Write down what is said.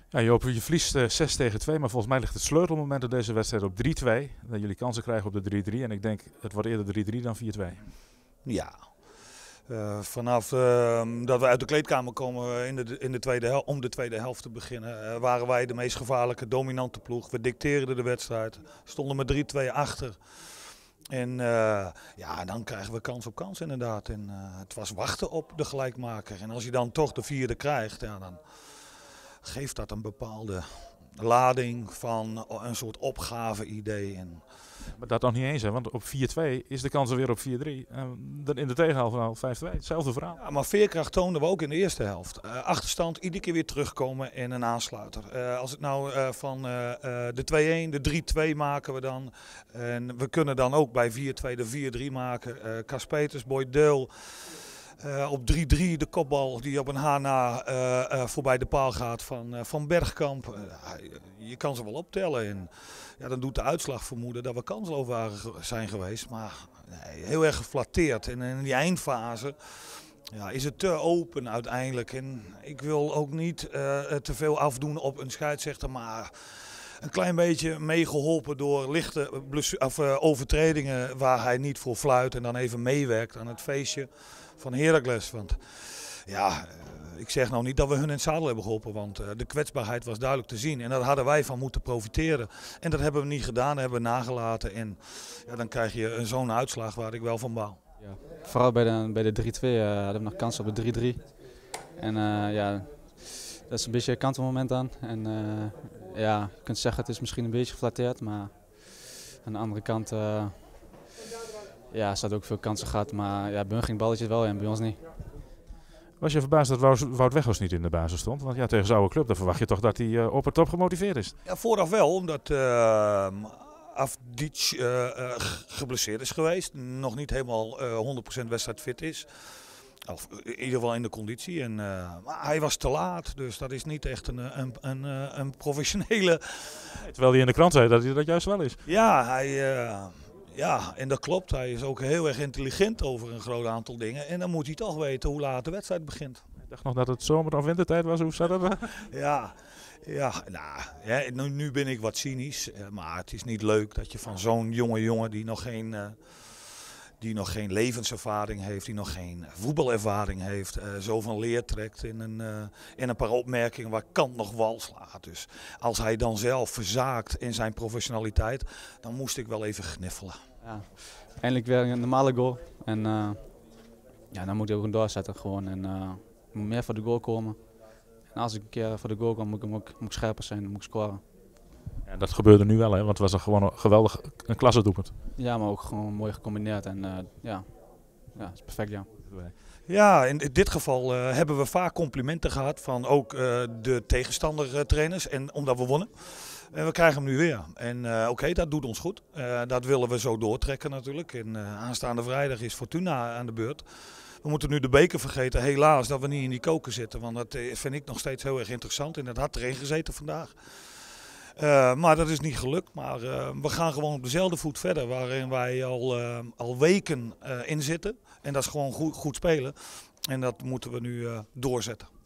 Ja, Joop, je verliest 6-2, maar volgens mij ligt het sleutelmoment in deze wedstrijd op 3-2. Dat jullie kansen krijgen op de 3-3 en ik denk het wordt eerder 3-3 dan 4-2. Ja, vanaf dat we uit de kleedkamer komen in de om de tweede helft te beginnen, waren wij de meest gevaarlijke, dominante ploeg. We dicteerden de wedstrijd, stonden met 3-2 achter. En ja, dan krijgen we kans op kans inderdaad. En het was wachten op de gelijkmaker. En als je dan toch de vierde krijgt, ja, dan geeft dat een bepaalde lading van een soort opgave-idee. En Maar dat nog niet eens, hè? Want op 4-2 is de kans er weer op 4-3. Dan in de tegenhelft nou 5-2, hetzelfde verhaal. ja, maar veerkracht toonden we ook in de eerste helft. Achterstand, iedere keer weer terugkomen en een aansluiter. Als het nou van de 2-1, de 3-2 maken we dan. En we kunnen dan ook bij 4-2 de 4-3 maken. Cas Peters, Boyd Deul. Op 3-3 de kopbal die op een haar na voorbij de paal gaat van Bergkamp. Je kan ze wel optellen. En ja, dan doet de uitslag vermoeden dat we kansloos zijn geweest. Maar nee, heel erg geflatteerd. En in die eindfase ja, is het te open uiteindelijk. En ik wil ook niet te veel afdoen op een scheidsrechter. Maar een klein beetje meegeholpen door lichte overtredingen waar hij niet voor fluit. En dan even meewerkt aan het feestje van Heracles. Want ja, ik zeg nou niet dat we hun in het zadel hebben geholpen, want de kwetsbaarheid was duidelijk te zien. En daar hadden wij van moeten profiteren. En dat hebben we niet gedaan, dat hebben we nagelaten. En ja, dan krijg je zo'n uitslag waar ik wel van baal. Ja. Vooral bij de 3-2 hadden we nog kans op de 3-3. En ja, dat is een beetje een kantelmoment dan. En ja, je kunt zeggen het is misschien een beetje geflatteerd, maar aan de andere kant ja, ze hadden ook veel kansen gehad. Maar ja, bij hun ging het balletje wel in, bij ons niet. Was je verbaasd dat Wout Weghorst niet in de basis stond? Want ja, tegen zo'n oude club, dan verwacht je toch dat hij op het top gemotiveerd is. Ja, vooraf wel, omdat Afdic geblesseerd is geweest. Nog niet helemaal 100% wedstrijdfit is. Of in ieder geval in de conditie. En, maar hij was te laat, dus dat is niet echt een professionele. Terwijl hij in de krant zei dat hij dat juist wel is. Ja, ja, en dat klopt. Hij is ook heel erg intelligent over een groot aantal dingen. En dan moet hij toch weten hoe laat de wedstrijd begint. Ik dacht nog dat het zomer- of wintertijd was. Hoe staat dat? Ja, nou, ja, nu ben ik wat cynisch. Maar het is niet leuk dat je van zo'n jonge jongen die nog geen levenservaring heeft, die nog geen voetbalervaring heeft, zo van leer trekt in een paar opmerkingen waar kant nog wal slaat. Dus als hij dan zelf verzaakt in zijn professionaliteit, dan moest ik wel even gniffelen. Ja, eindelijk weer een normale goal. En ja, dan moet hij ook een doorzetten gewoon. En moet meer voor de goal komen. En als ik een keer voor de goal kom, moet ik scherper zijn, dan moet ik scoren. En dat gebeurde nu wel, hè? Want het was gewoon een geweldig, een klasse doelpunt. Ja, maar ook gewoon mooi gecombineerd. En ja, dat is perfect, ja. Ja, in dit geval hebben we vaak complimenten gehad van ook de tegenstandertrainers. En omdat we wonnen. En we krijgen hem nu weer. En oké, dat doet ons goed. Dat willen we zo doortrekken natuurlijk. En aanstaande vrijdag is Fortuna aan de beurt. We moeten nu de beker vergeten. Helaas dat we niet in die koker zitten. Want dat vind ik nog steeds heel erg interessant. En dat had erin gezeten vandaag. Maar dat is niet gelukt. Maar we gaan gewoon op dezelfde voet verder. Waarin wij al weken in zitten. En dat is gewoon goed spelen. En dat moeten we nu doorzetten.